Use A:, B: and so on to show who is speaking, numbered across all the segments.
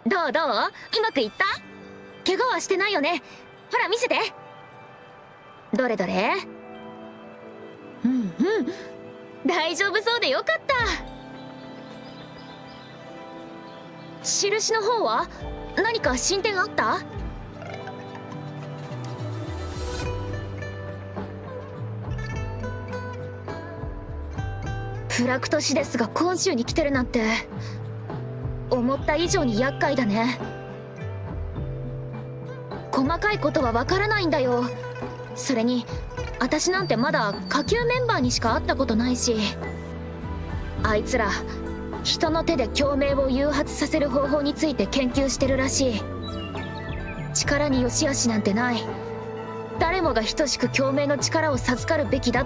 A: どうどう、うまくいった？怪我はしてないよね？ほら見せて。どれどれ。うんうん、大丈夫そうでよかった。印の方は何か進展あった？フラクトシデスが今週に来てるなんて思った以上に厄介だね。細かいことはわからないんだよ。それに私なんてまだ下級メンバーにしか会ったことないし、あいつら人の手で共鳴を誘発させる方法について研究してるらしい。力に良し悪しなんてない。誰もが等しく共鳴の力を授かるべきだって。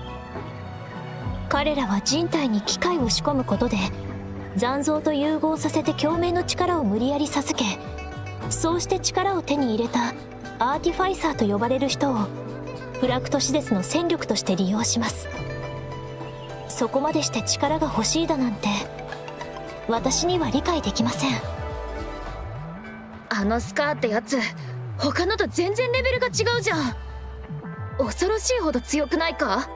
B: 彼らは人体に機械を仕込むことで残像と融合させて共鳴の力を無理やり授け、そうして力を手に入れたアーティファイサーと呼ばれる人をフラクトシデスの戦力として利用します。そこまでして力が欲しいだなんて私には理解できません。
A: あのスカーってやつ他のと全然レベルが違うじゃん。恐ろしいほど強くないか？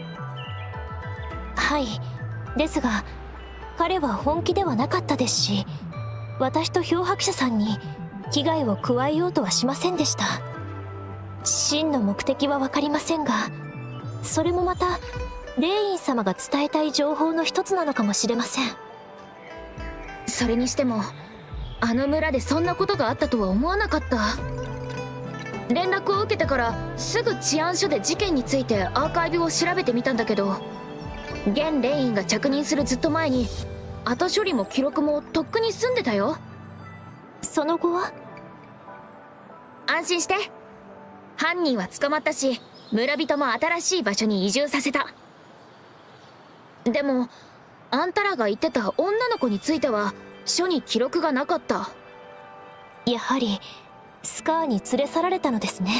B: はい、ですが彼は本気ではなかったですし、私と漂白者さんに危害を加えようとはしませんでした。真の目的は分かりませんが、それもまたレイン様が伝えたい情報の一つなのかもしれません。
A: それにしてもあの村でそんなことがあったとは思わなかった。連絡を受けてからすぐ治安署で事件についてアーカイブを調べてみたんだけど、現レインが着任するずっと前に後処理も記録もとっくに済んでたよ。
B: その後は？
A: 安心して、犯人は捕まったし村人も新しい場所に移住させた。でもあんたらが言ってた女の子については署に記録がなかった。
B: やはりスカーに連れ去られたのですね。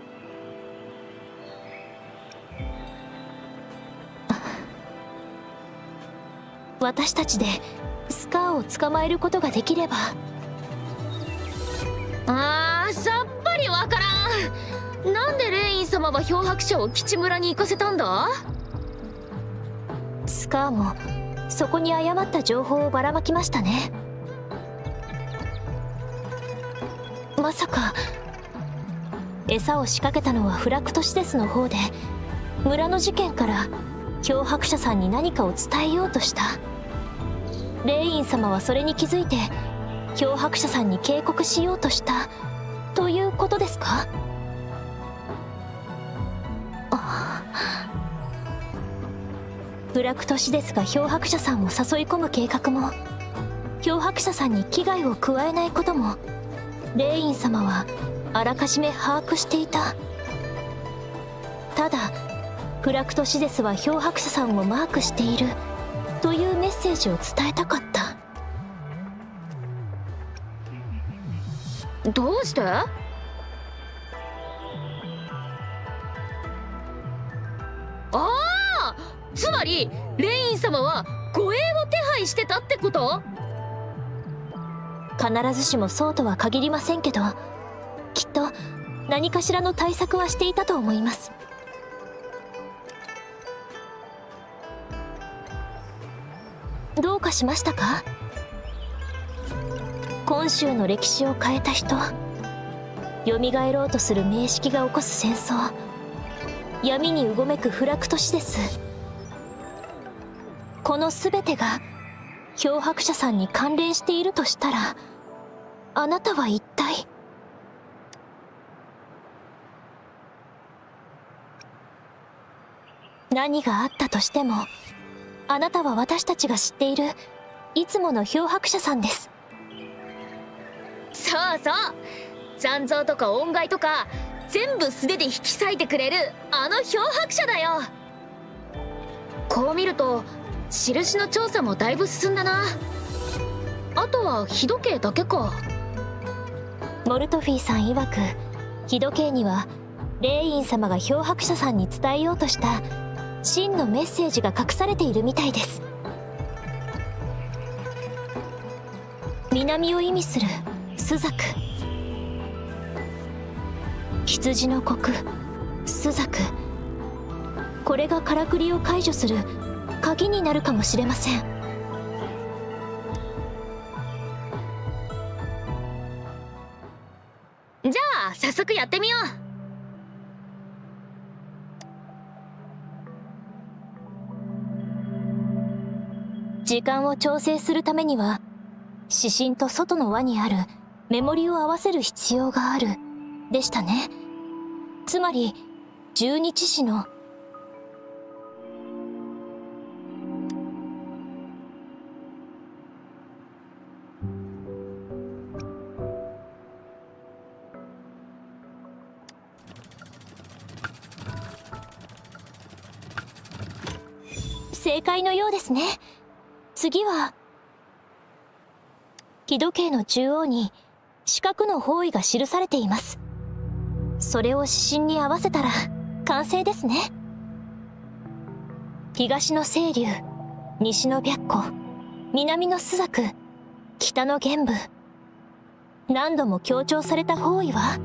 B: 私たちでスカーを捕まえることができれば。
A: さっぱりわからん。なんでレイン様は漂白者を吉村に行かせたんだ？
B: スカーもそこに誤った情報をばらまきましたね。まさか餌を仕掛けたのはフラクトシデスの方で、村の事件から漂白者さんに何かを伝えようとした。レイン様はそれに気づいて漂白者さんに警告しようとしたということですか？フラクトシデスが漂白者さんを誘い込む計画も、漂白者さんに危害を加えないこともレイン様はあらかじめ把握していた。ただフラクトシデスは漂白者さんをマークしているというメッセージを伝えたかった。
A: どうして？つまりレイン様は護衛を手配してたってこと？
B: 必ずしもそうとは限りませんけど、きっと何かしらの対策はしていたと思います。どうかしましたか？今週の歴史を変えた人、蘇ろうとする名式が起こす戦争、闇にうごめくフラクトシデス、この全てが漂白者さんに関連しているとしたら、あなたは一体？何があったとしても、あなたは私たちが知っているいつもの漂白者さんです。
A: そうそう、残像とか音害とか全部素手で引き裂いてくれるあの漂白者だよ。こう見ると印の調査もだいぶ進んだな。あとは日時計だけか。
B: モルトフィーさん曰く、日時計にはレイン様が漂白者さんに伝えようとした真のメッセージが隠されているみたいです。 南を意味する朱雀。羊の国朱雀、これがからくりを解除する鍵になるかもしれません。
A: じゃあ早速やってみよう。
B: 時間を調整するためには指針と外の輪にあるメモリを合わせる必要があるでしたね。つまり十二獅子の正解のようですね。次は日時計の中央に四角の方位が記されています。それを指針に合わせたら完成ですね。東の青龍、西の白虎、南の朱雀、北の玄武。何度も強調された方位は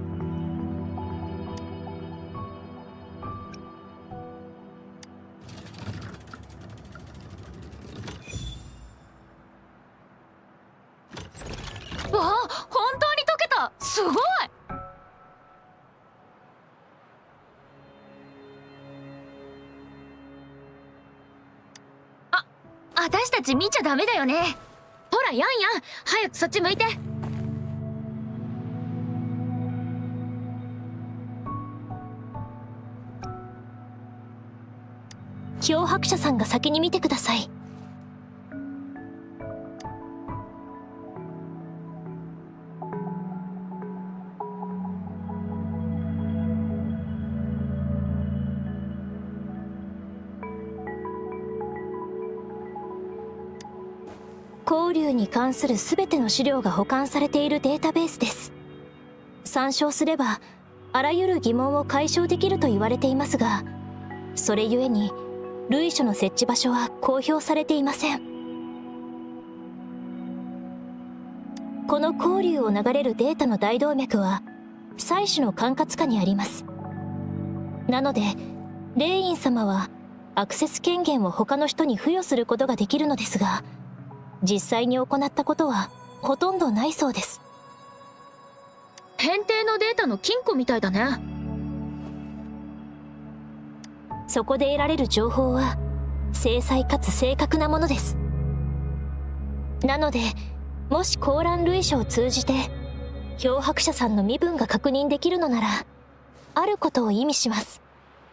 A: わあ、本当に解けた。すごい。私たち見ちゃダメだよね。ほらヤンヤン、早くそっち向いて。
B: 漂白者さんが先に見てください。光龍に関する全ての資料が保管されているデータベースです。参照すればあらゆる疑問を解消できると言われていますが、それゆえに類書の設置場所は公表されていません。この光龍を流れるデータの大動脈は祭司の管轄下にあります。なので霊院様はアクセス権限を他の人に付与することができるのですが、実際に行ったことはほとんどないそうです。
A: 変定のデータの金庫みたいだね。
B: そこで得られる情報は精細かつ正確なものです。なのでもしコーラン類書を通じて漂白者さんの身分が確認できるのなら、あることを意味します。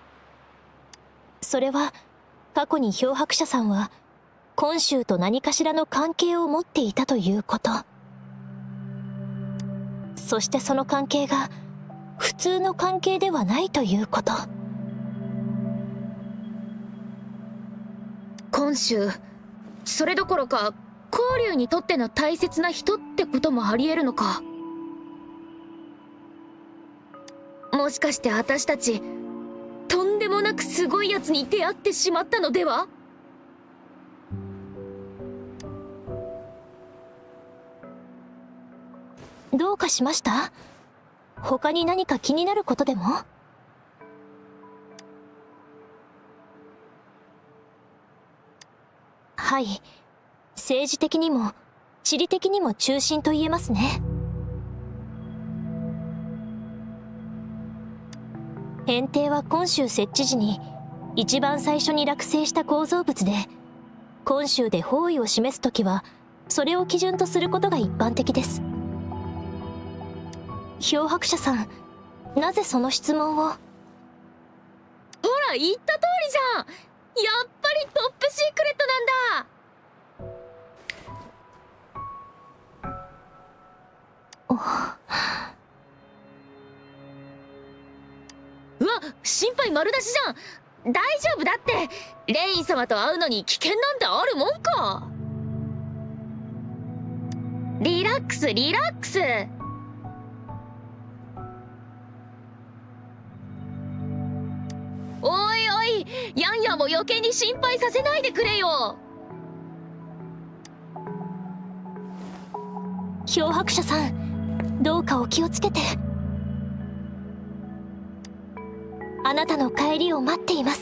B: それは過去に漂白者さんは今週と何かしらの関係を持っていたということ。そしてその関係が普通の関係ではないということ。
A: 今週、それどころか光龍にとっての大切な人ってこともありえるのか。もしかして私たちとんでもなくすごいやつに出会ってしまったのでは。
B: どうかしました？他に何か気になることでも？はい、政治的にも地理的にも中心と言えますね。変定は今週設置時に一番最初に落成した構造物で、今週で方位を示すときはそれを基準とすることが一般的です。漂白者さん、なぜその質問を？ほら
A: 言った通りじゃん。やっぱりトップシークレットなんだ。うわ、心配丸出しじゃん。大丈夫だって。レイン様と会うのに危険なんてあるもんか。リラックスリラックス。おいおい、ヤンヤンも余計に心配させないでくれよ。
B: 漂白者さん、どうかお気をつけて。あなたの帰りを待っています。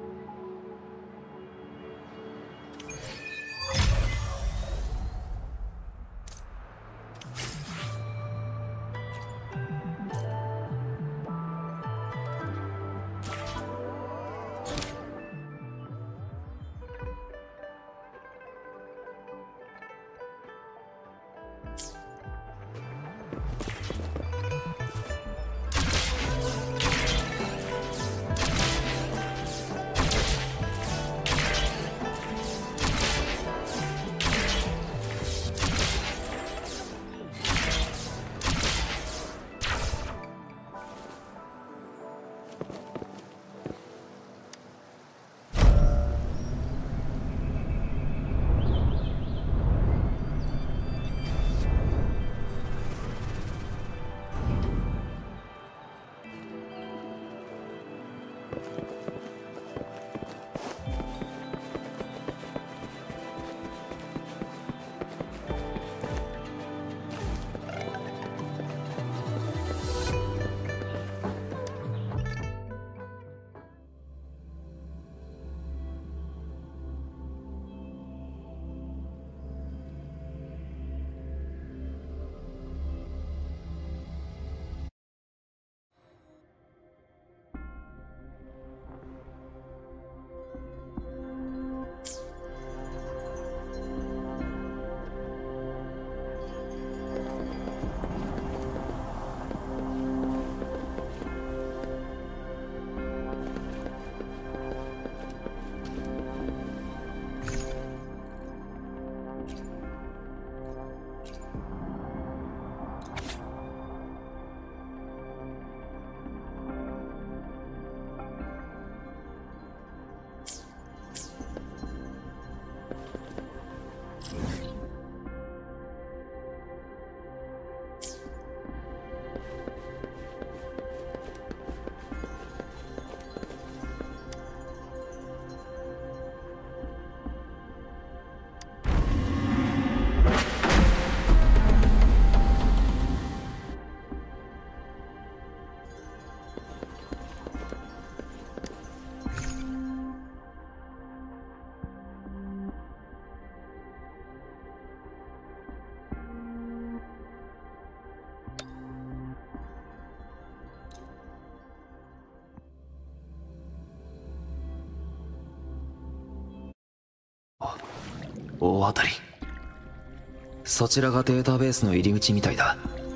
C: 大当たり。そちらがデータベースの入り口みたいだ。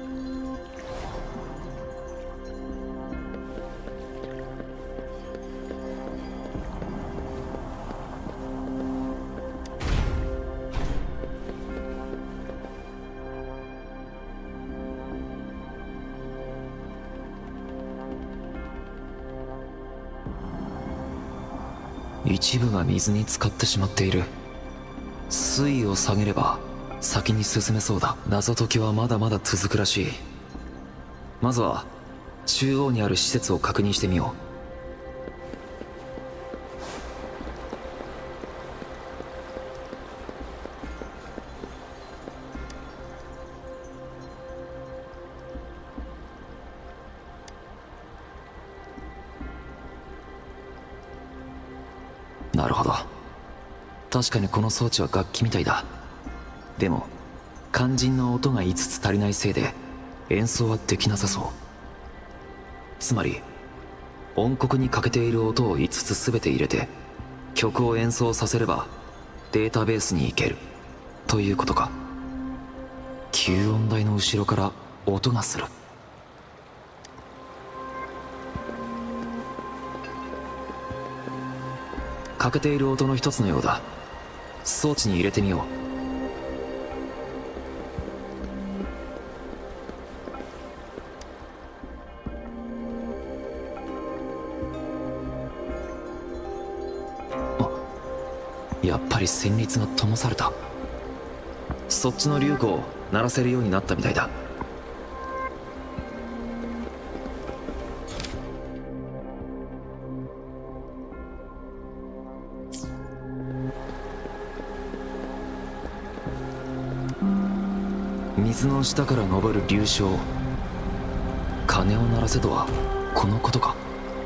C: 一部が水に浸かってしまっている。水位を下げれば先に進めそうだ。謎解きはまだまだ続くらしい。まずは中央にある施設を確認してみよう。なるほど。確かにこの装置は楽器みたいだ。でも肝心の音が5つ足りないせいで演奏はできなさそう。つまり音刻に欠けている音を5つ全て入れて曲を演奏させればデータベースに行けるということか。吸音台の後ろから音がする。欠けている音の一つのようだ。装置に入れてみよう。やっぱり旋律が灯された。そっちの竜子を鳴らせるようになったみたいだ。 水の下から昇る流昇。鐘を鳴らせとはこのことか。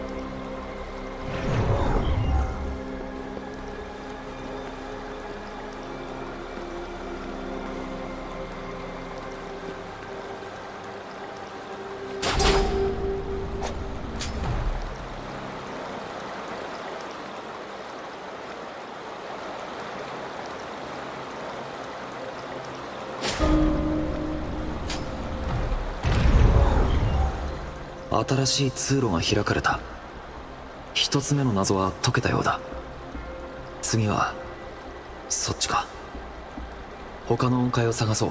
C: 新しい通路が開かれた。一つ目の謎は解けたようだ。次はそっちか。他の音階を探そう。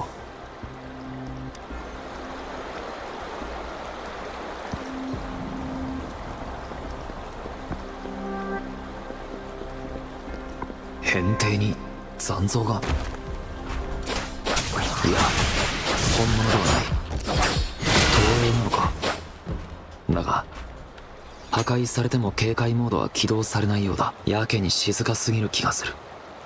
C: 扁堤に残像が。いや、本物ではない。投影なのか。だが破壊されても警戒モードは起動されないようだ。やけに静かすぎる気がする。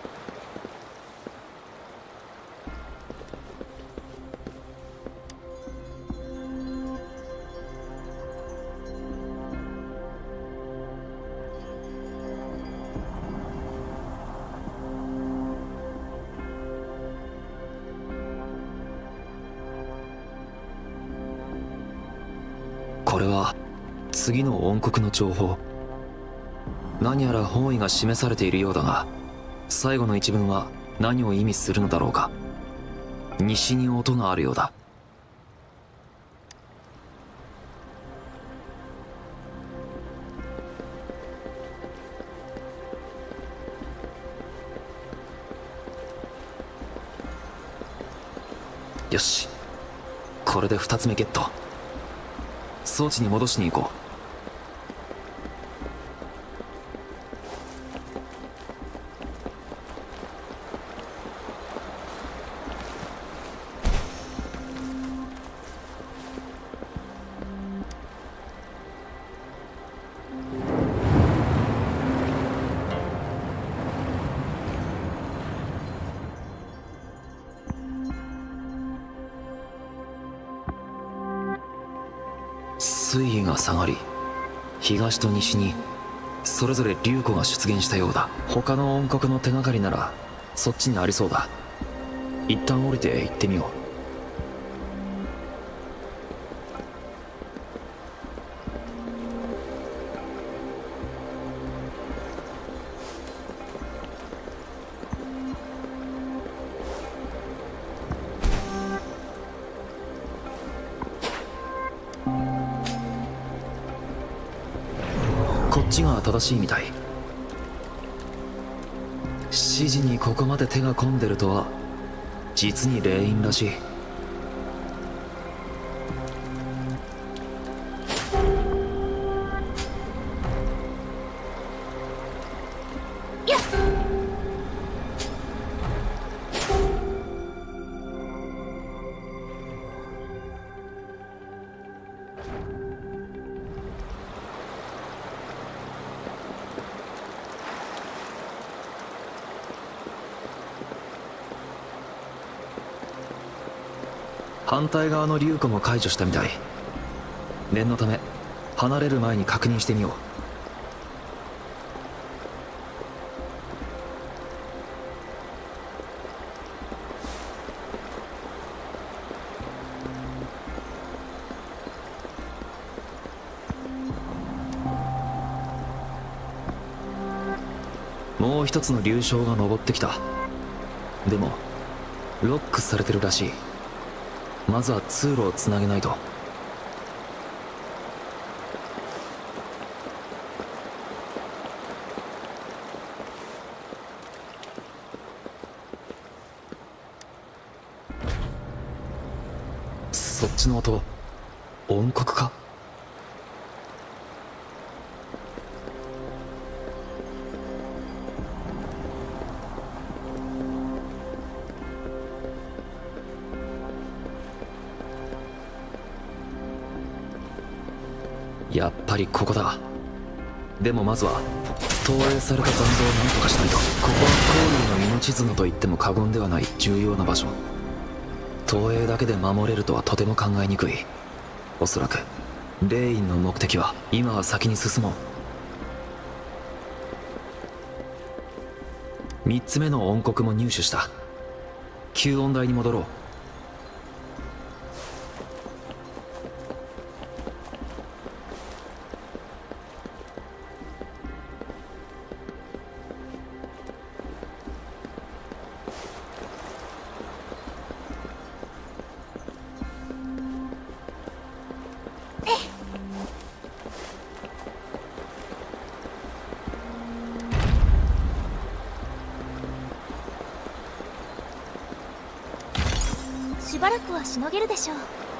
C: これは次の音刻の情報。何やら方位が示されているようだが、最後の一文は何を意味するのだろうか。西に音があるようだ。よし、これで2つ目ゲット。装置に戻しに行こう。水位が下がり、東と西にそれぞれ流湖が出現したようだ。他の音刻の手がかりならそっちにありそうだ。一旦降りて行ってみよう。こっちが正しいみたい。指示にここまで手が込んでるとは実に霊員らしい。反対側の流湖も解除したみたい。念のため離れる前に確認してみよう。もう一つの流昇が登ってきた。でもロックされてるらしい。まずは通路をつなげないと。そっちの音、音刻か？やっぱりここだ。でもまずは投影された残像を何とかしないと。ここはコーリーの命綱と言っても過言ではない重要な場所。 投影だけで守れるとはとても考えにくい。おそらくレインの目的は今は先に進もう。3つ目の音刻も入手した。吸音台に戻ろう。
B: しばらくはしのげるでしょう。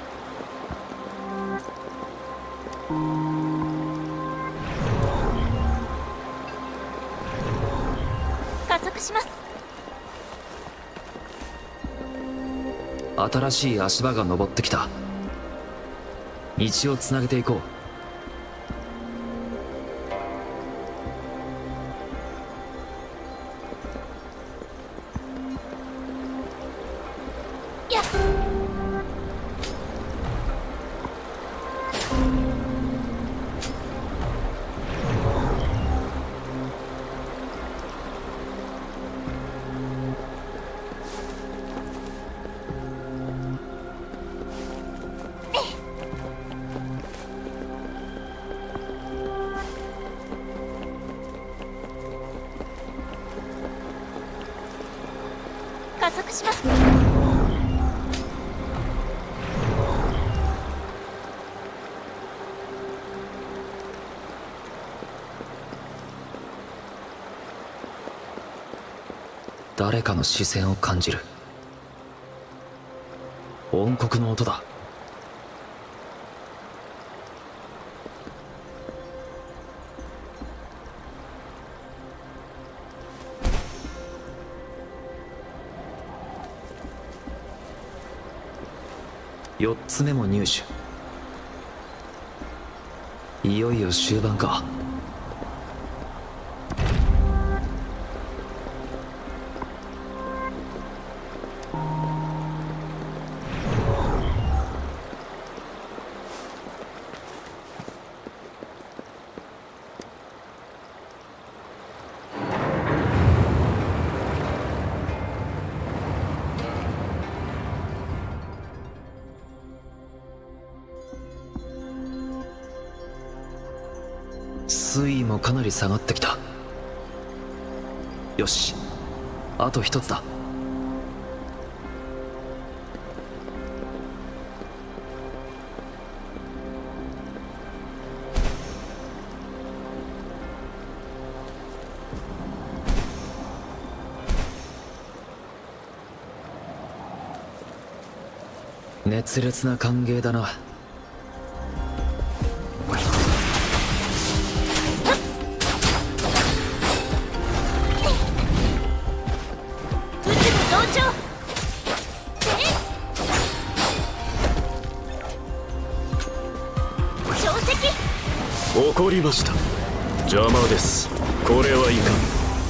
B: 加速します。
C: 新しい足場が登ってきた。道をつなげていこう。
B: 加速します。
C: 誰かの視線を感じる。音刻の音だ。4つ目も入手。いよいよ終盤か。水位もかなり下がってきた。よし、あと一つだ。熱烈な歓迎だな。
D: 怒りました。邪魔です。これはいか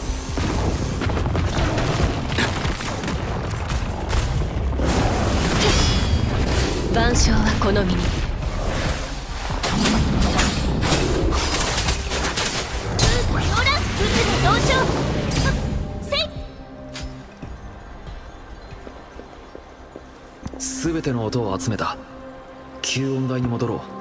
E: ん。万象はこの身に。
C: すべての音を集めた。吸音台に戻ろう。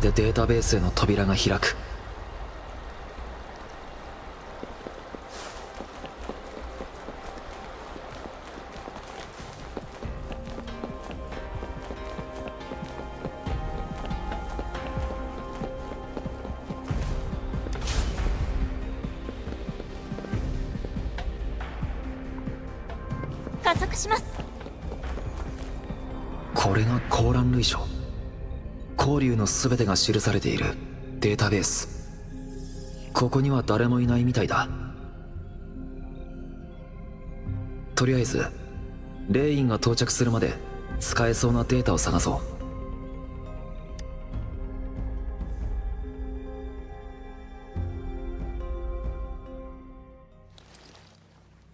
C: でデータベースへの扉が開く。
B: 加速します。
C: これがコーラン類書。交流の全てが記されているデータベース。ここには誰もいないみたいだ。とりあえずレインが到着するまで使えそうなデータを探そう。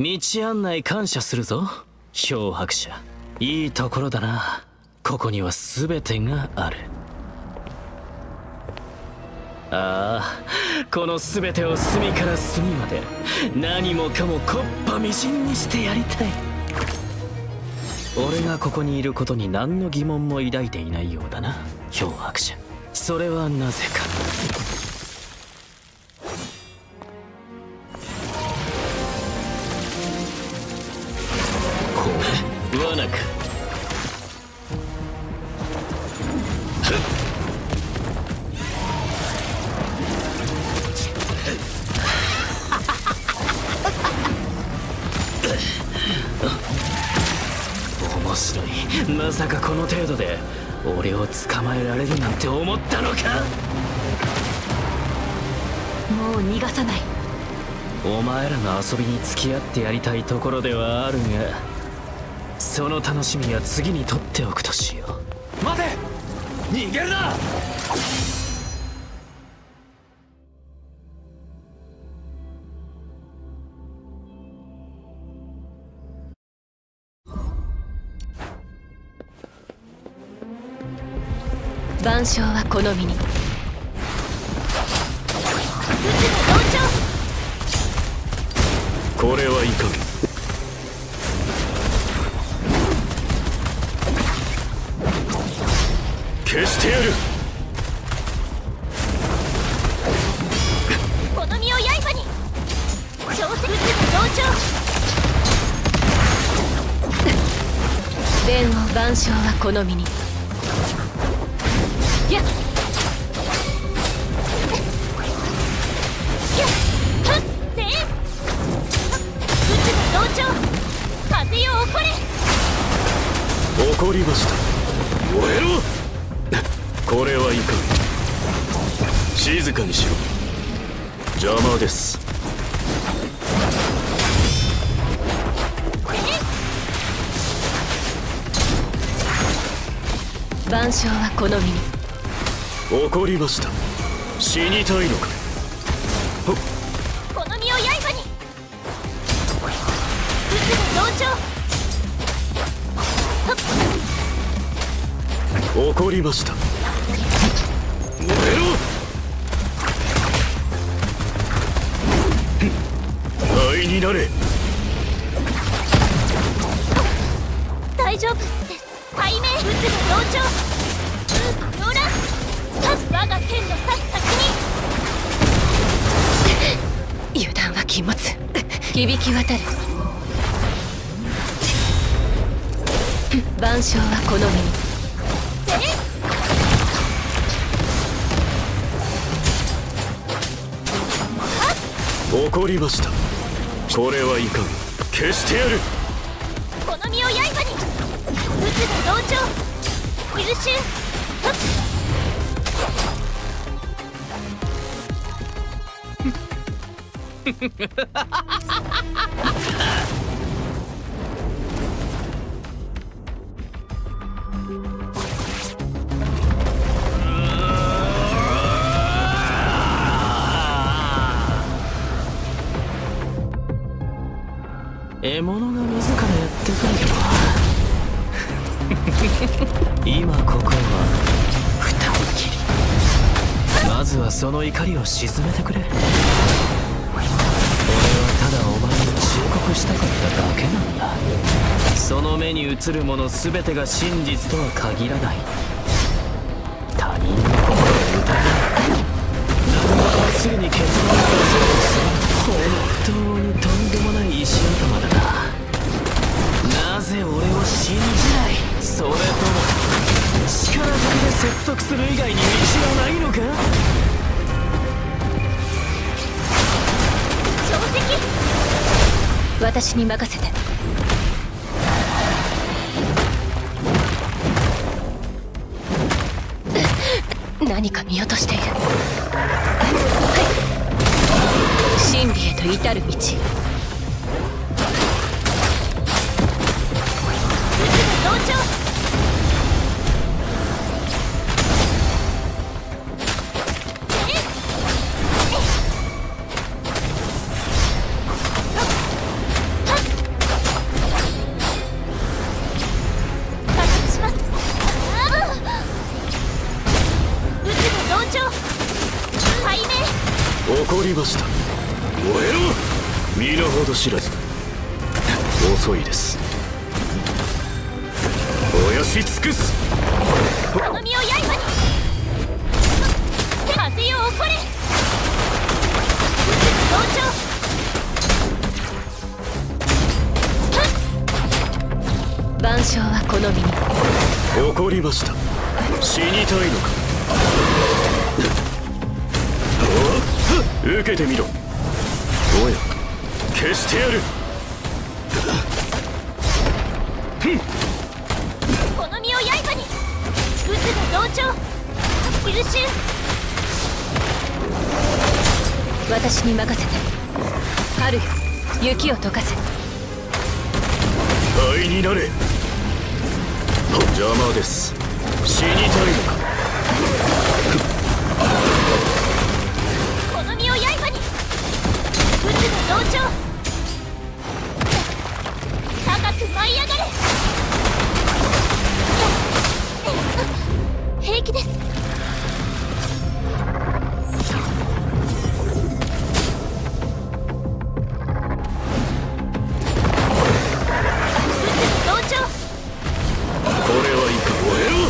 D: 道案内感謝するぞ、漂白者。いいところだな。ここには全てがある。ああ、この全てを隅から隅まで何もかも木っ端みじんにしてやりたい。俺がここにいることに何の疑問も抱いていないようだな、漂白者。それはなぜか。罠か。面白い。まさかこの程度で俺を捕まえられるなんて思ったのか。
B: もう逃がさない。
D: お前らの遊びに付き合ってやりたいところではあるが、その楽しみは次に取っておくとしよう。
C: 待て、逃げるな。
E: 万象はこの身に。
D: これはいかん。消してやる。
B: この身を刃に。小説同調。
E: 伝を万象はこの身に。やっはっせん。同調。風よ起これ。
D: 起こりました。燃えろ。これはいかん。静かにしろ。邪魔です。
E: 万象はこの身に。
D: 怒りました。死にたいのか。
B: この身を刃に。同調。
D: 怒りました。燃えろ。灰になれ。
B: 大丈夫です。背面同調。ローラン。我が剣の刺す先
E: に。油断は禁物。響き渡る。万象はこの身に。
D: 怒りました。これはいかん。消してやる。
B: この身を刃に。同調。優秀。
D: 獲物が自らやってくるよ。今ここは二人きり。まずはその怒りを鎮めてくれ。俺はただお前に忠告したかっただけなんだ。その目に映るもの全てが真実とは限らない。他人の心を疑すぐに結論を出そうとする。本当にとんでもない石頭だな。なぜ俺を信じない？それとも力ずくで説得する以外に道はないのか？
E: 定石、
B: 私に任せて。何か見落としている。真理へと至る道。
E: 同調。
D: 怒りました。燃えろ！身の程知らず。遅いです。燃やし尽くす。
E: この身を刃に。風よ起これ。同調。
B: 万象はこの身に。
D: 怒りました。死にたいのか？受けてみろ。おや、消してやる。
E: この身を刃に。渦が同調。吸収。
B: 私に任せて。春よ、雪を溶かせ。
D: 灰になれ。邪魔です。死にたいのか？
E: この身を刃に。渦が同調。高く舞い上がれ。平気です。渦が同調。
D: これはいか燃えろ。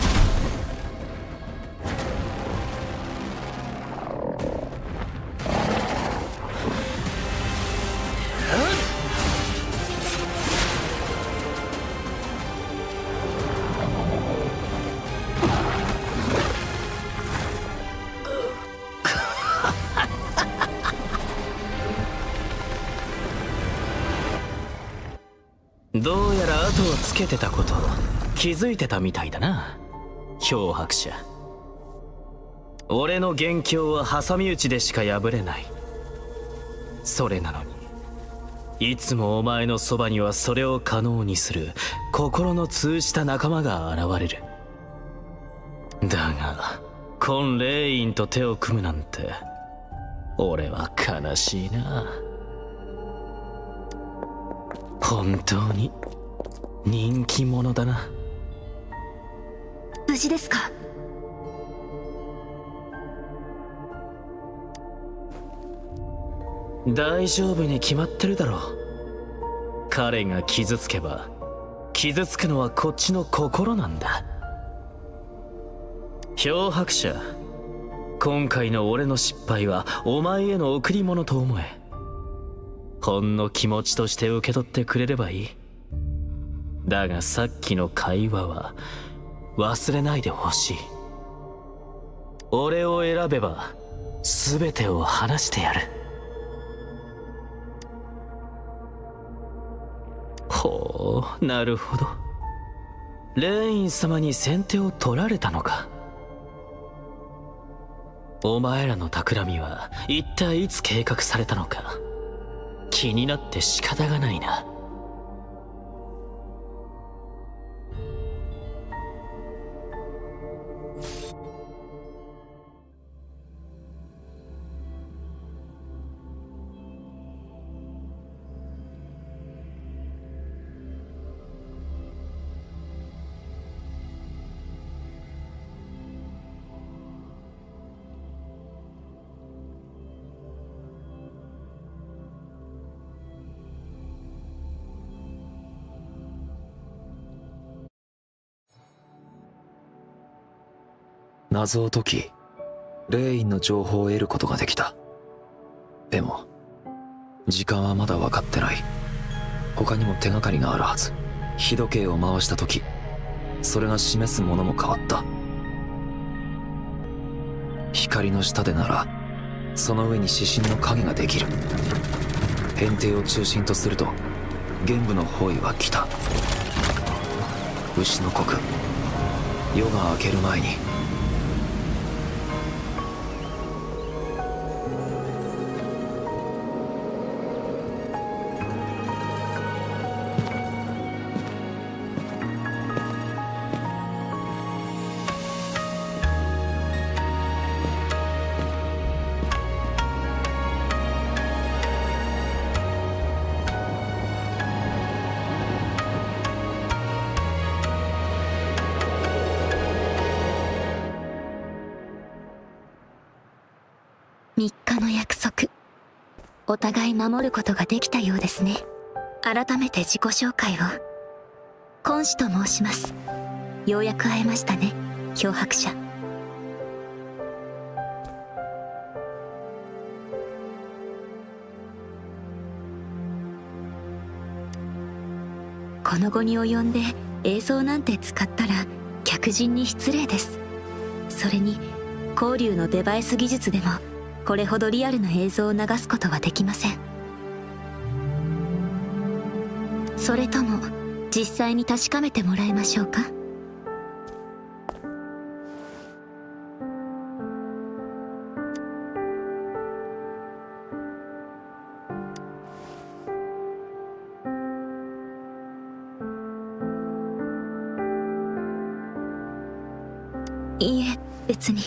D: どうやら後をつけてたこと気づいてたみたいだな、漂白者。俺の元凶は挟み撃ちでしか破れない。それなのにいつもお前のそばにはそれを可能にする心の通じた仲間が現れる。だがコン・レインと手を組むなんて俺は悲しいな。本当に人気者だな。
B: 無事ですか？
D: 大丈夫に決まってるだろう。彼が傷つけば傷つくのはこっちの心なんだ。漂白者、今回の俺の失敗はお前への贈り物と思え。ほんの気持ちとして受け取ってくれればいい。だがさっきの会話は忘れないでほしい。俺を選べば全てを話してやる。ほう、なるほど。レイン様に先手を取られたのか。お前らの企みは一体いつ計画されたのか気になって仕方がないな。
C: 謎を解きレインの情報を得ることができた。でも時間はまだ分かってない。他にも手がかりがあるはず。日時計を回した時、それが示すものも変わった。光の下でならその上に指針の影ができる。変定を中心とすると玄武の方位は北。牛の国、夜が明ける前に。
B: 3日の約束、お互い守ることができたようですね。改めて自己紹介を。根子と申します。ようやく会えましたね、漂白者。この期に及んで映像なんて使ったら客人に失礼です。それに光竜のデバイス技術でもこれほどリアルな映像を流すことはできません。それとも実際に確かめてもらいましょうか。いいえ、別に。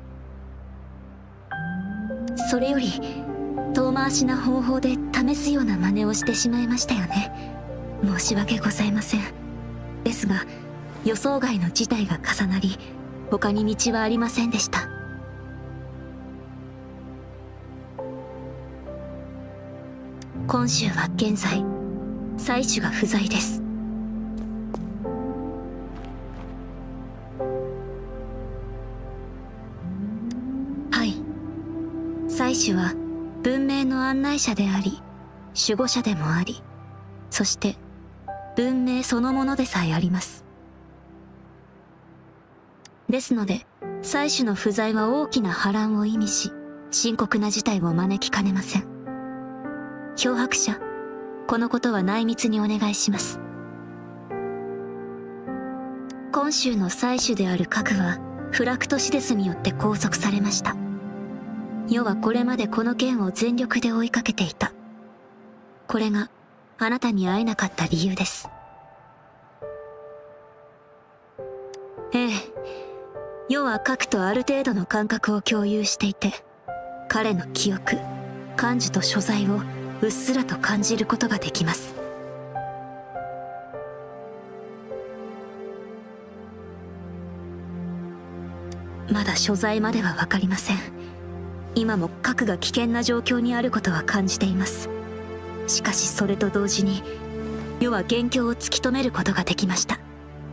B: それより遠回しな方法で試すような真似をしてしまいましたよね。申し訳ございません。ですが予想外の事態が重なり、他に道はありませんでした。今週は現在妻子が不在です。妻子は文明の案内者であり守護者でもあり、そして文明そのものでさえあります。ですので妻子の不在は大きな波乱を意味し、深刻な事態を招きかねません。漂白者、このことは内密にお願いします。今週の妻子である核はフラクトシデスによって拘束されました。世はこれまでこの件を全力で追いかけていた。これがあなたに会えなかった理由です。ええ、世は核とある程度の感覚を共有していて、彼の記憶、感受と所在をうっすらと感じることができます。まだ所在までは分かりません。今も核が危険な状況にあることは感じています。しかしそれと同時に世は元凶を突き止めることができました。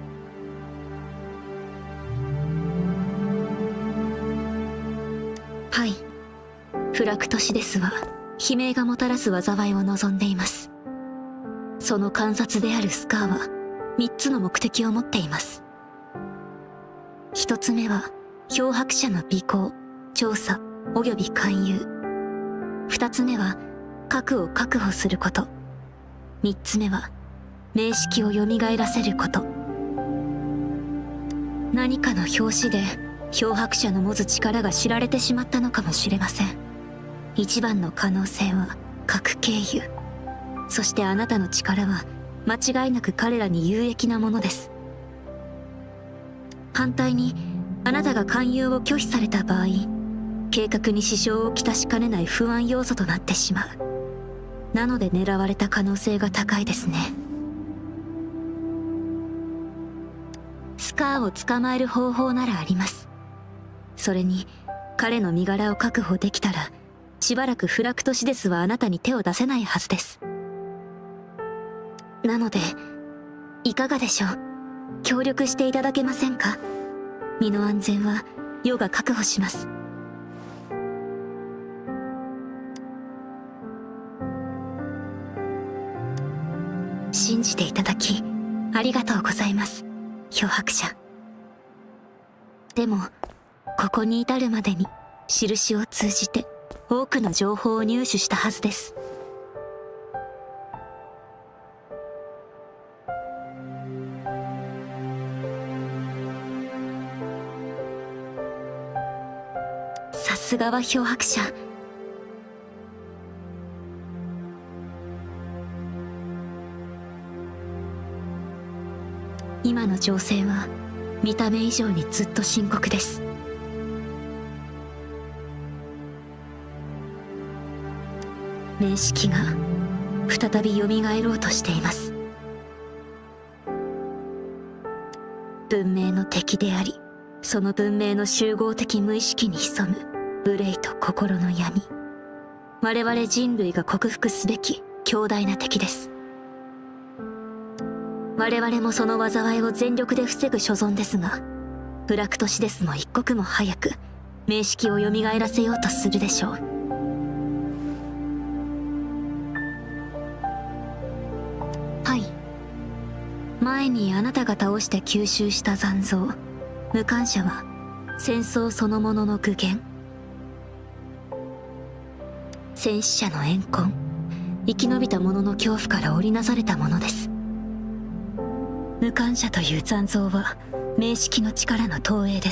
B: はい、フラクトシデスは悲鳴がもたらす災いを望んでいます。その観察であるスカーは3つの目的を持っています。1つ目は漂白者の尾行、調査および勧誘。2つ目は核を確保すること。3つ目は名式を蘇らせること。何かの拍子で漂白者の持つ力が知られてしまったのかもしれません。一番の可能性は核経由。そしてあなたの力は間違いなく彼らに有益なものです。反対にあなたが勧誘を拒否された場合、計画に支障をきたしかねない不安要素となってしまう。なので狙われた可能性が高いですね。スカーを捕まえる方法ならあります。それに彼の身柄を確保できたら、しばらくフラクトシデスはあなたに手を出せないはずです。なのでいかがでしょう。協力していただけませんか。身の安全は世が確保します。
F: 信じていただきありがとうございます、漂白者。でもここに至るまでに印を通じて多くの情報を入手したはずです。さすがは漂白者。今の情勢は見た目以上にずっと深刻です。面識が再び蘇ろうとしています。文明の敵であり、その文明の集合的無意識に潜む憂いと心の闇。我々人類が克服すべき強大な敵です。我々もその災いを全力で防ぐ所存ですが、フラクトシデスも一刻も早く明式を蘇らせようとするでしょう。はい。前にあなたが倒して吸収した残像、無感者は戦争そのものの具現。戦死者の怨恨、生き延びた者の恐怖から織りなされたものです。無感者という残像は明式の力の投影です。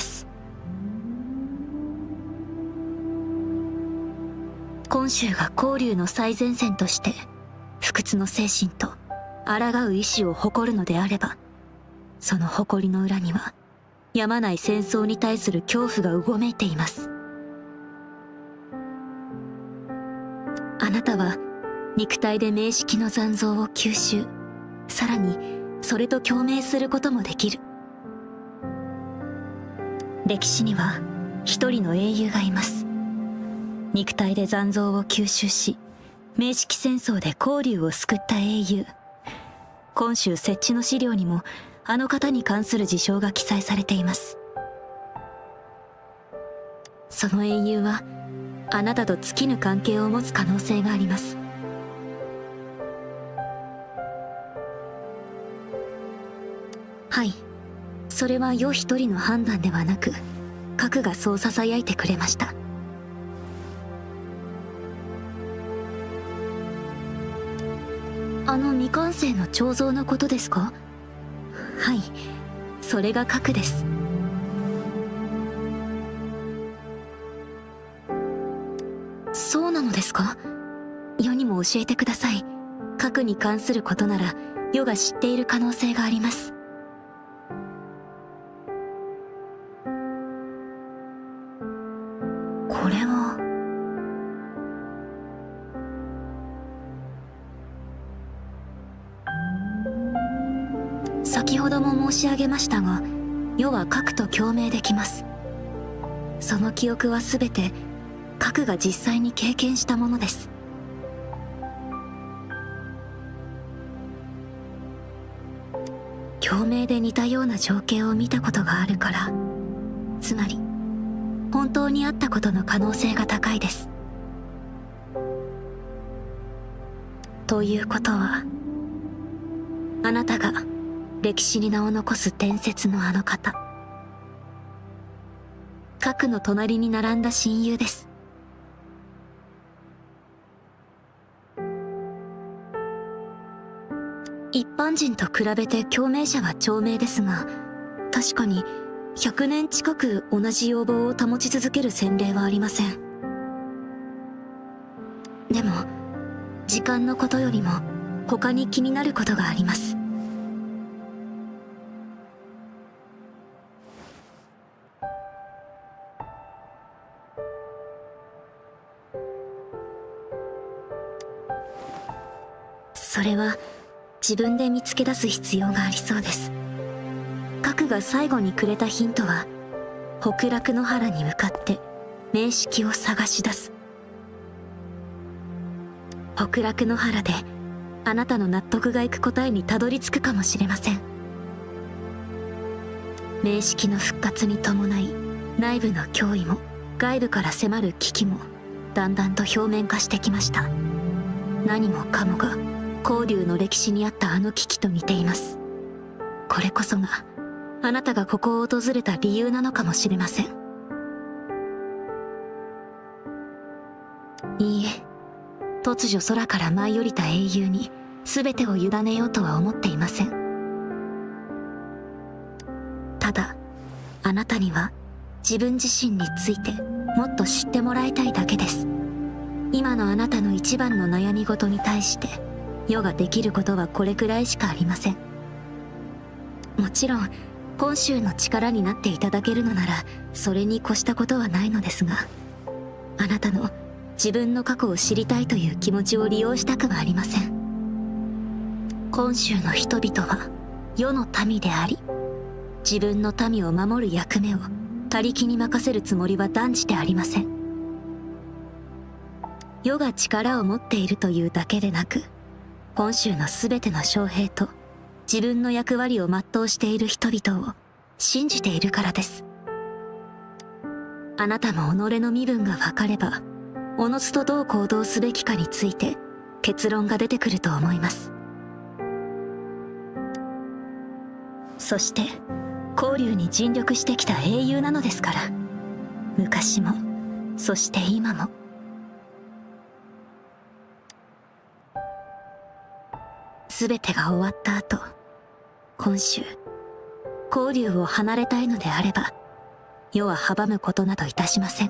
F: 今週が光龍の最前線として不屈の精神と抗う意志を誇るのであれば、その誇りの裏にはやまない戦争に対する恐怖がうごめいています。あなたは肉体で明式の残像を吸収、さらにそれと共鳴することもできる。歴史には一人の英雄がいます。肉体で残像を吸収し、明式戦争で光龍を救った英雄。今週設置の資料にもあの方に関する事象が記載されています。その英雄はあなたと尽きぬ関係を持つ可能性があります。はい、それは世一人の判断ではなく、核がそう囁いてくれました。あの未完成の彫像のことですか？はい、それが核です。そうなのですか？世にも教えてください。核に関することなら世が知っている可能性があります。これは先ほども申し上げましたが、世は核と共鳴できます。その記憶は全て核が実際に経験したものです。共鳴で似たような情景を見たことがあるから、つまり本当にあったことの可能性が高いです。ということは、あなたが歴史に名を残す伝説のあの方、核の隣に並んだ親友です。一般人と比べて共鳴者は長命ですが、確かに100年近く同じ要望を保ち続ける先例はありません。でも時間のことよりも他に気になることがあります。それは自分で見つけ出す必要がありそうです。核が最後にくれたヒントは、北楽の原に向かって明式を探し出す。北楽の原であなたの納得がいく答えにたどり着くかもしれません。明式の復活に伴い、内部の脅威も外部から迫る危機もだんだんと表面化してきました。何もかもが光龍の歴史にあったあの危機と似ています。これこそがあなたがここを訪れた理由なのかもしれません。いいえ、突如空から舞い降りた英雄に全てを委ねようとは思っていません。ただあなたには自分自身についてもっと知ってもらいたいだけです。今のあなたの一番の悩み事に対して世ができることはこれくらいしかありません。もちろん本州の力になっていただけるのならそれに越したことはないのですが、あなたの自分の過去を知りたいという気持ちを利用したくはありません。本州の人々は世の民であり、自分の民を守る役目を他力に任せるつもりは断じてありません。世が力を持っているというだけでなく、本州の全ての将兵と自分の役割を全うしている人々を信じているからです。あなたも己の身分が分かれば、おのずとどう行動すべきかについて結論が出てくると思います。そして光龍に尽力してきた英雄なのですから、昔もそして今も。全てが終わった後、今週光龍を離れたいのであれば世は阻むことなどいたしません。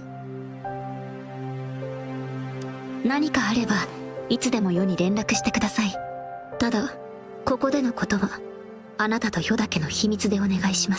F: 何かあればいつでも世に連絡してください。ただここでのことはあなたと世だけの秘密でお願いします。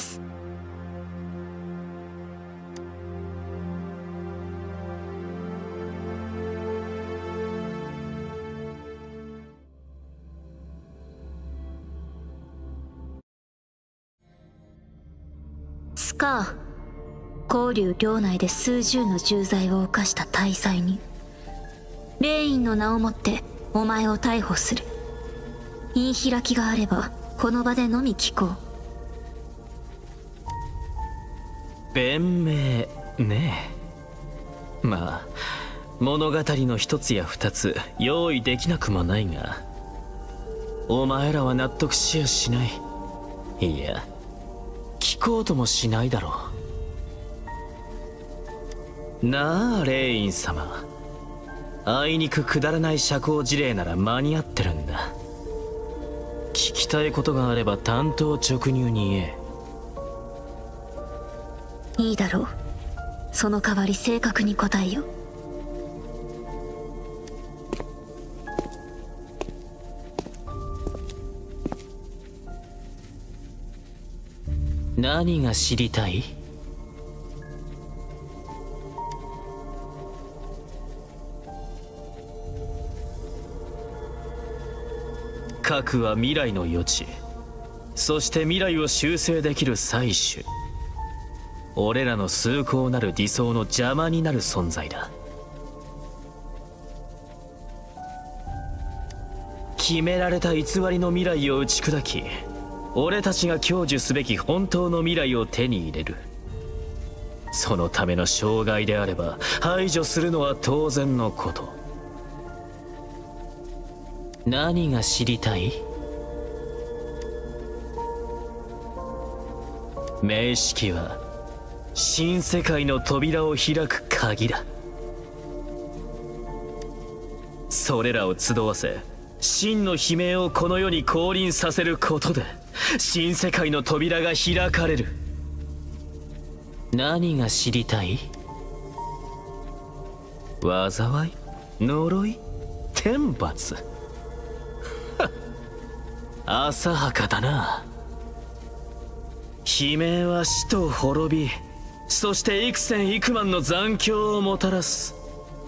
F: スカー、光龍領内で数十の重罪を犯した大罪人霊院の名をもってお前を逮捕する。言い開きがあればこの場でのみ聞こう。
D: 弁明ねえ。まあ物語の一つや二つ用意できなくもないが、お前らは納得しやしない。いや聞こうともしないだろう。なあ霊院様、あいにくくだらない社交辞令なら間に合ってるんだ。聞きたいことがあれば単刀直入に言え。
F: いいだろう。その代わり正確に答えよ。
D: 何が知りたい？核は未来の余地、そして未来を修正できる採取。俺らの崇高なる理想の邪魔になる存在だ。決められた偽りの未来を打ち砕き、俺たちが享受すべき本当の未来を手に入れる。そのための障害であれば排除するのは当然のこと。何が知りたい？明式は新世界の扉を開く鍵だ。それらを集わせ真の悲鳴をこの世に降臨させることで新世界の扉が開かれる。何が知りたい？災い？呪い？天罰？浅はかだな。悲鳴は死と滅び、そして幾千幾万の残響をもたらす。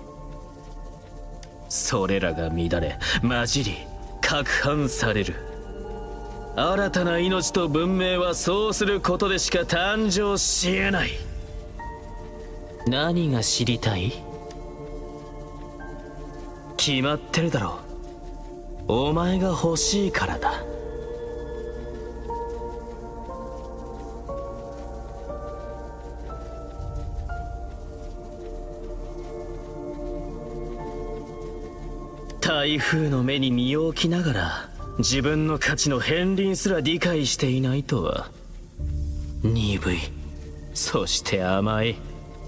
D: それらが乱れ混じり攪拌される。新たな命と文明はそうすることでしか誕生し得ない。何が知りたい？決まってるだろう。お前が欲しいからだ。 台風の目に身を置きながら自分の価値の片鱗すら理解していないとは。鈍い、そして甘い。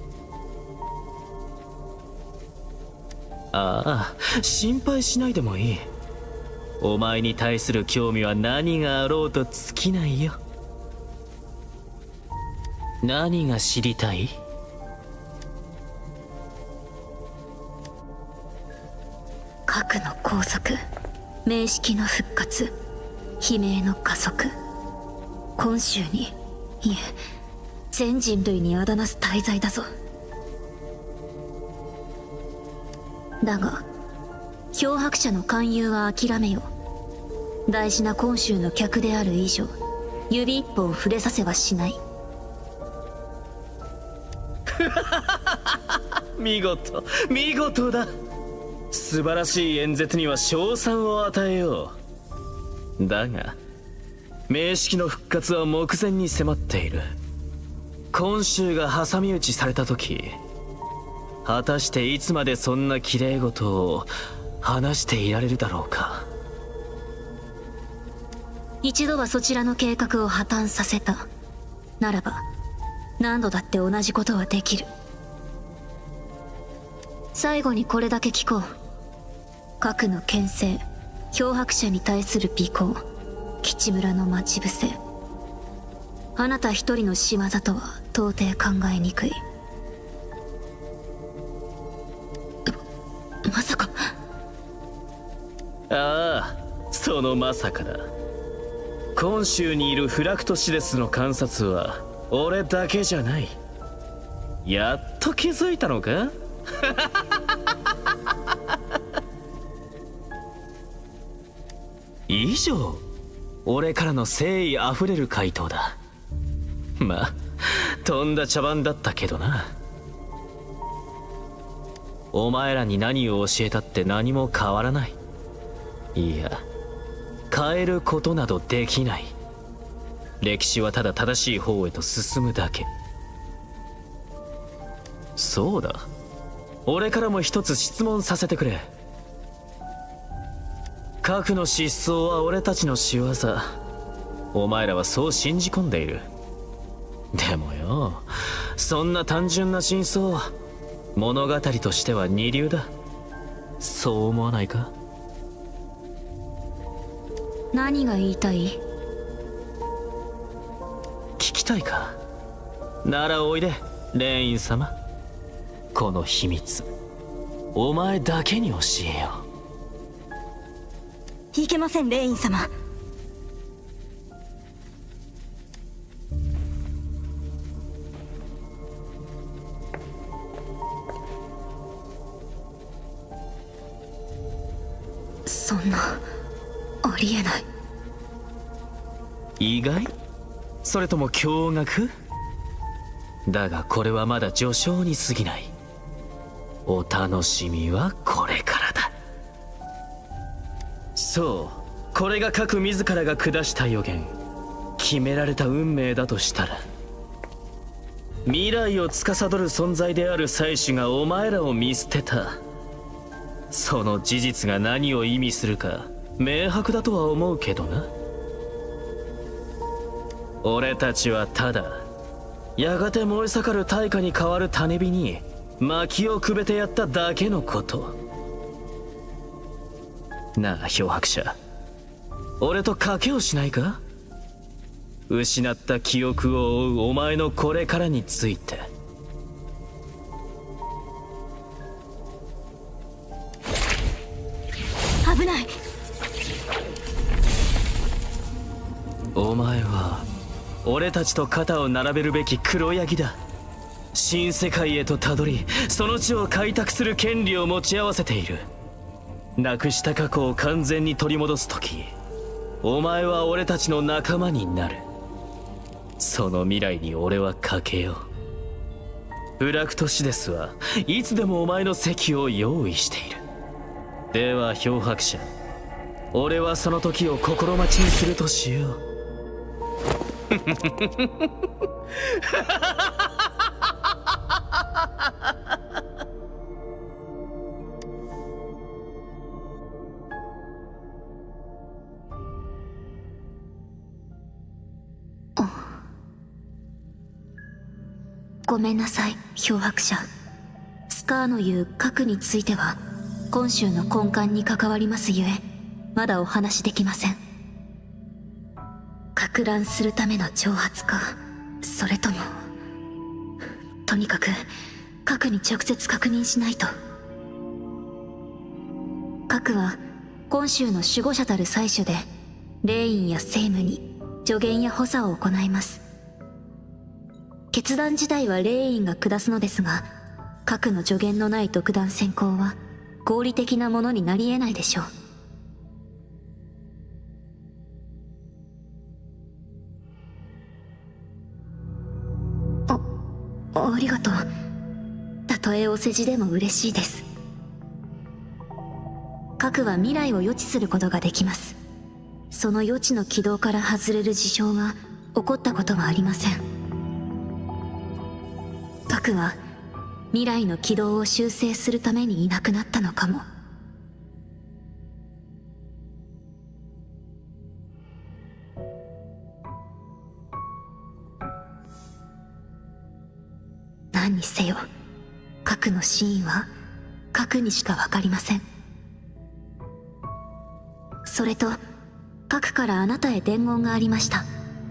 D: ああ、心配しないでもいい。お前に対する興味は何があろうと尽きないよ。何が知りたい？
F: 核の拘束、明式の復活、悲鳴の加速。今週に、いえ、全人類にあだなす大罪だぞ。だが漂白者の勧誘は諦めよ。大事な今週の客である以上、指一歩を触れさせはしない。
D: 見事、見事だ。素晴らしい演説には賞賛を与えよう。だが明式の復活は目前に迫っている。今週が挟み撃ちされた時、果たしていつまでそんな綺麗事を話していられるだろうか。
F: 一度はそちらの計画を破綻させたならば、何度だって同じことはできる。最後にこれだけ聞こう。核の牽制、漂白者に対する尾行、吉村の待ち伏せ。あなた一人の仕業とは到底考えにくい。まさか。
D: ああ、そのまさかだ。今週にいるフラクトシデスの観察は俺だけじゃない。やっと気づいたのか？以上、俺からの誠意あふれる回答だ。まあとんだ茶番だったけどな。お前らに何を教えたって何も変わらない。いや、変えることなどできない。歴史はただ正しい方へと進むだけ。そうだ、俺からも一つ質問させてくれ。核の失踪は俺たちの仕業、お前らはそう信じ込んでいる。でもよ、そんな単純な真相、物語としては二流だ。そう思わないか？
F: 何が言いたい？
D: 聞きたいか？ならおいで、レイン様。この秘密、お前だけに教えよう。
F: いけません、レイン様。そんな、ありえない。
D: 意外？それとも驚愕？だがこれはまだ序章に過ぎない。お楽しみはこれからだ。そう、これが核自らが下した予言、決められた運命だとしたら、未来を司る存在である祭司がお前らを見捨てた。その事実が何を意味するか明白だとは思うけどな。俺たちはただ、やがて燃え盛る大火に変わる種火に薪をくべてやっただけのこと。なあ漂白者、俺と賭けをしないか？失った記憶を追うお前のこれからについて。
F: 危ない。
D: お前は俺たちと肩を並べるべき黒ヤギだ。新世界へとたどり、その地を開拓する権利を持ち合わせている。なくした過去を完全に取り戻す時、お前は俺たちの仲間になる。その未来に俺はかけよう。フラクトシデスはいつでもお前の席を用意している。では漂白者、俺はその時を心待ちにするとしよう。
F: ごめんなさい、漂白者。スカーの言う核については今週の根幹に関わりますゆえ、まだお話しできません。撹乱するための挑発か、それとも、とにかく核に直接確認しないと。核は今週の守護者たる祭主で霊院や聖務に助言や補佐を行います。決断自体は霊院が下すのですが、核の助言のない独断専行は合理的なものになり得ないでしょう。ありがとう。たとえお世辞でも嬉しいです。核は未来を予知することができます。その予知の軌道から外れる事象が起こったことはありません。核は未来の軌道を修正するためにいなくなったのかも。何にせよ、核の真意は核にしか分かりません。それと核からあなたへ伝言がありました。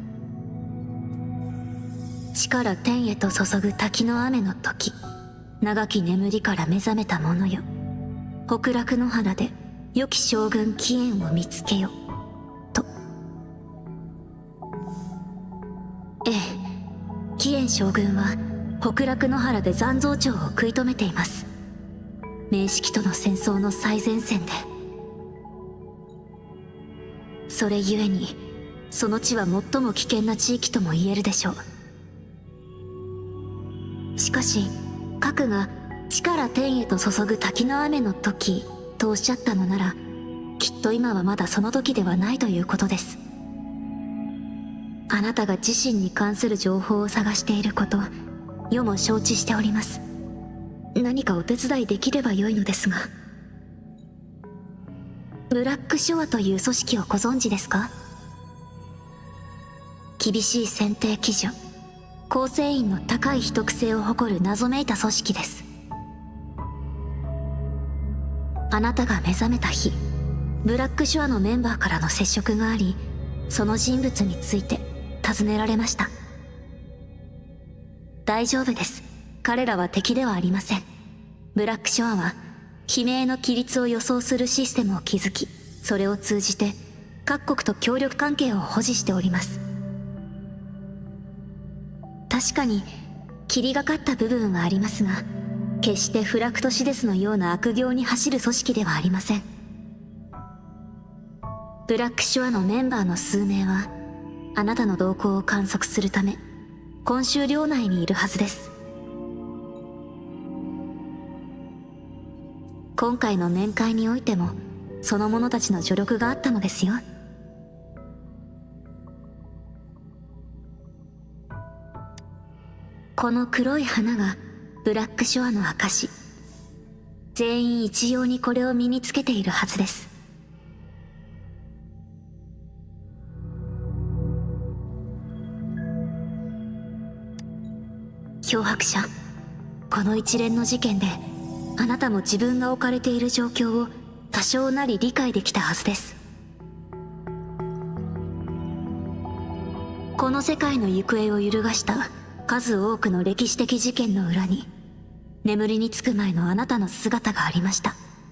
F: 地から天へと注ぐ滝の雨の時、長き眠りから目覚めた者よ、北楽の原で良き将軍貴園を見つけよと。ええ、貴園将軍は北楽の原で残像帳を食い止めています。明式との戦争の最前線で。それゆえにその地は最も危険な地域とも言えるでしょう。しかし核が地から天へと注ぐ滝の雨の時とおっしゃったのなら、きっと今はまだその時ではないということです。あなたが自身に関する情報を探していること、世も承知しております。何かお手伝いできればよいのですが。ブラックショアという組織をご存知ですか？厳しい選定基準、構成員の高い秘匿性を誇る謎めいた組織です。あなたが目覚めた日、ブラックショアのメンバーからの接触があり、その人物について尋ねられました。大丈夫です。彼らは敵ではありません。ブラックショアは悲鳴の規律を予想するシステムを築き、それを通じて各国と協力関係を保持しております。確かに霧がかった部分はありますが、決してフラクトシデスのような悪行に走る組織ではありません。ブラックショアのメンバーの数名はあなたの動向を観測するため今週領内にいるはずです。今回の面会においてもその者たちの助力があったのですよ。この黒い花がブラックショアの証。全員一様にこれを身につけているはずです。漂白者、この一連の事件であなたも自分が置かれている状況を多少なり理解できたはずです。この世界の行方を揺るがした数多くの歴史的事件の裏に、眠りにつく前のあなたの姿がありました。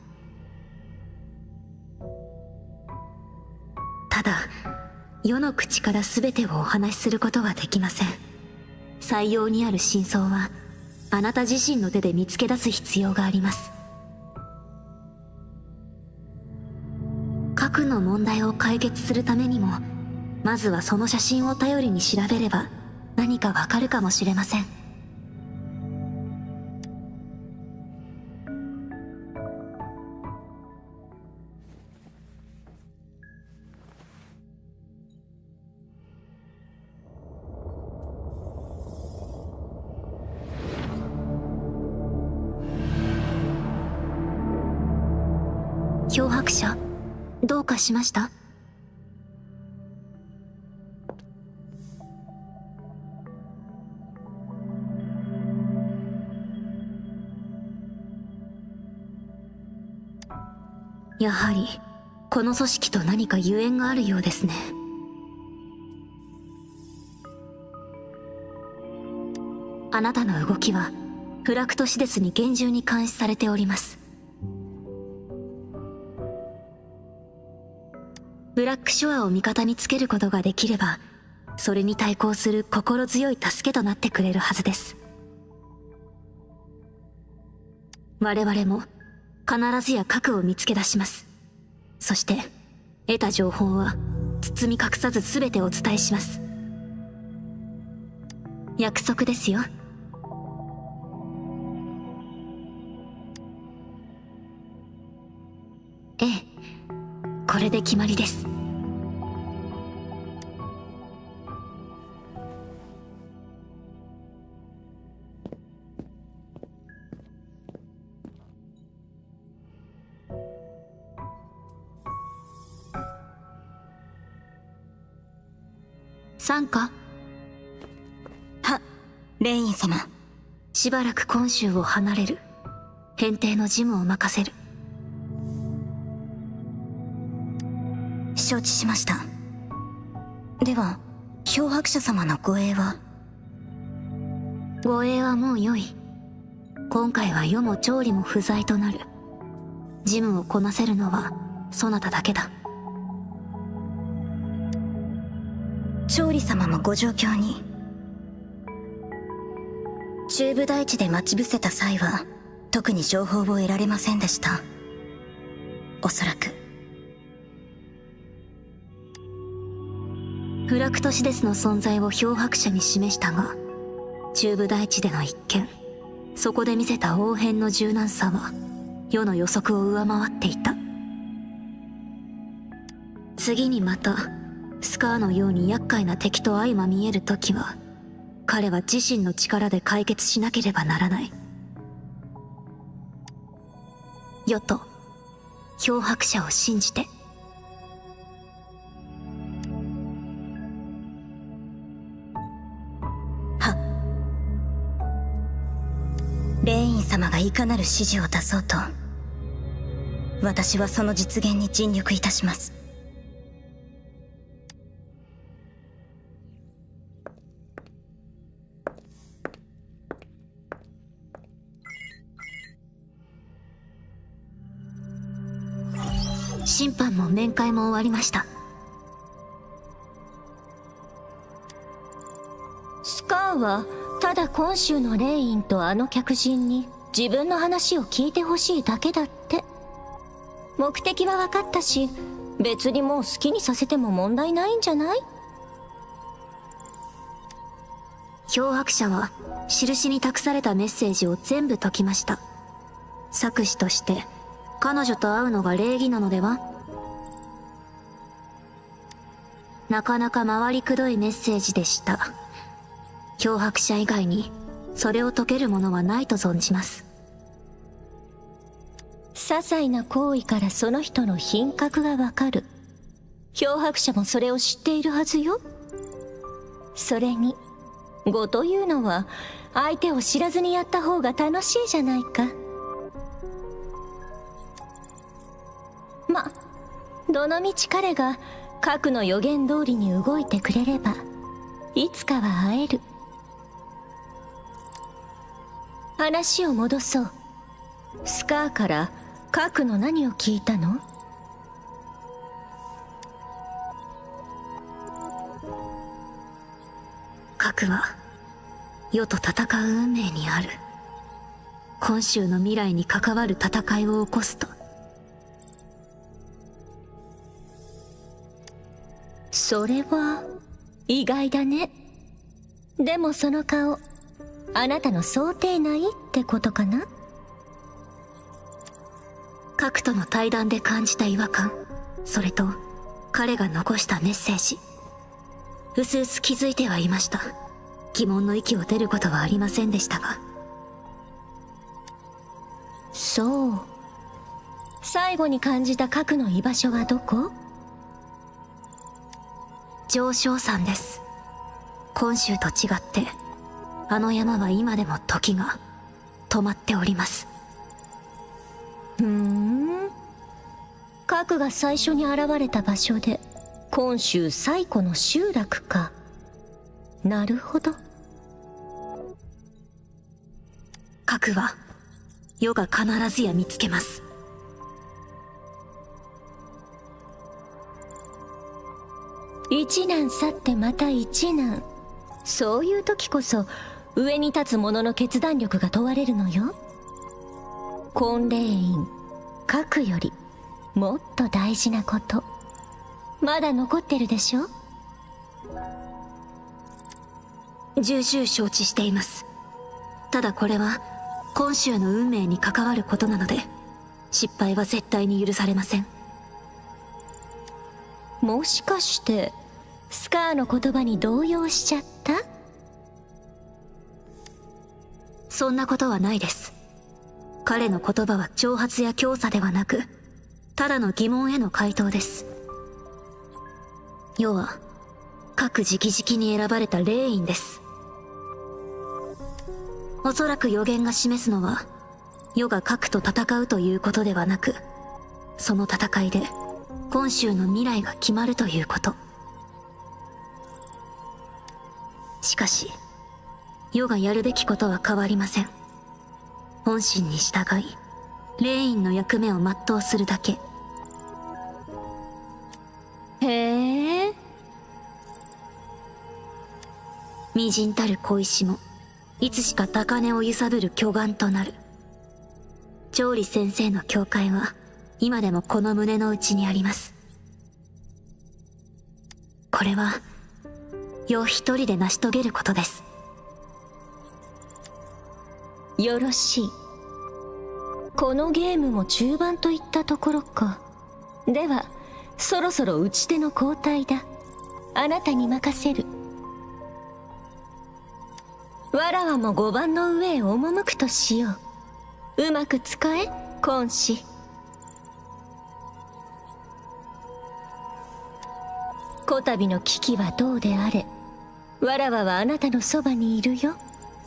F: ただ世の口から全てをお話しすることはできません。採用にある真相はあなた自身の手で見つけ出す必要があります。核の問題を解決するためにも、まずはその写真を頼りに調べれば何かわかるかもしれません。漂白者、どうかしました？ やはりこの組織と何かゆえんがあるようですね。あなたの動きはフラクトシデスに厳重に監視されております。ブラックショアを味方につけることができれば、それに対抗する心強い助けとなってくれるはずです。我々も必ずや核を見つけ出します。そして得た情報は包み隠さず全てお伝えします。約束ですよ。ええ、これで決まりです。参加。
G: は、レイン様。
F: しばらく今週を離れる。編定の事務を任せる。
G: 承知しました。では漂白者様の護衛は？
F: 護衛はもう良い。今回は世も調理も不在となる。事務をこなせるのはそなただけだ。
G: 調理様もご状況に。中部大地で待ち伏せた際は特に情報を得られませんでした。おそらく
F: フラクトシデスの存在を漂白者に示したが、中部大地での一件、そこで見せた応変の柔軟さは世の予測を上回っていた。次にまたスカーのように厄介な敵と相まみえる時は、彼は自身の力で解決しなければならない。世と漂白者を信じて。
G: レイン様がいかなる指示を出そうと、私はその実現に尽力いたします。
F: 審判も面会も終わりました。
B: スカーはただ今週のレインとあの客人に自分の話を聞いてほしいだけだって。目的は分かったし、別にもう好きにさせても問題ないんじゃない？
F: 漂白者は印に託されたメッセージを全部解きました。策士として彼女と会うのが礼儀なのでは？なかなか回りくどいメッセージでした。漂白者以外にそれを解けるものはないと存じます。
B: 些細な行為からその人の品格がわかる。漂白者もそれを知っているはずよ。それに語というのは相手を知らずにやった方が楽しいじゃないか。どのみち彼が核の予言通りに動いてくれれば、いつかは会える。話を戻そう。スカーから核の何を聞いたの？
F: 核は世と戦う運命にある。今週の未来に関わる戦いを起こすと。
B: それは意外だね。でもその顔、あなたの想定内ってことかな？
F: 核との対談で感じた違和感、それと彼が残したメッセージ、うすうす気づいてはいました。疑問の息を出ることはありませんでしたが。
B: そう。最後に感じた核の居場所はどこ？
F: 上昇山です。今週と違ってあの山は今でも時が止まっております。
B: 核が最初に現れた場所で今週最古の集落か。なるほど。
F: 核は世が必ずや見つけます。
B: 一難去ってまた一難。そういう時こそ上に立つ者の決断力が問われるのよ。婚礼院核よりもっと大事なことまだ残ってるでしょ。
F: 重々承知しています。ただこれは今週の運命に関わることなので、失敗は絶対に許されません。
B: もしかしてスカーの言葉に動揺しちゃった？
F: そんなことはないです。彼の言葉は挑発や強さではなく、ただの疑問への回答です。世は各直々に選ばれた霊院です。おそらく予言が示すのは、世が核と戦うということではなく、その戦いで今週の未来が決まるということ。しかし世がやるべきことは変わりません。本心に従い霊院の役目を全うするだけ。
B: へえ。
F: 微塵たる小石もいつしか高根を揺さぶる巨岩となる。調理先生の教会は今でもこの胸の内にあります。これは世一人で成し遂げることです。
B: よろしい。このゲームも中盤といったところか。ではそろそろ打ち手の交代だ。あなたに任せる。わらわも5番の上へ赴くとしよう。うまく使え今子。こたびの危機はどうであれ、わらわはあなたのそばにいるよ。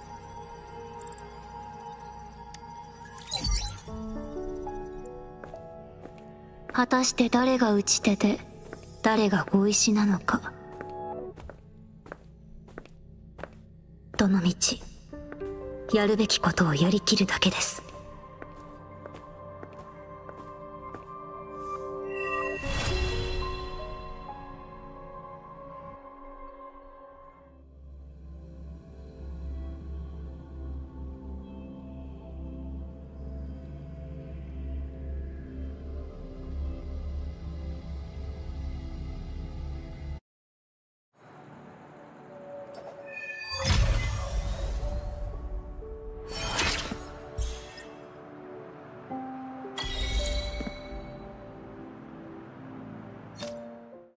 F: 果たして誰が打ち手で誰が碁石なのか。どのみちやるべきことをやりきるだけです。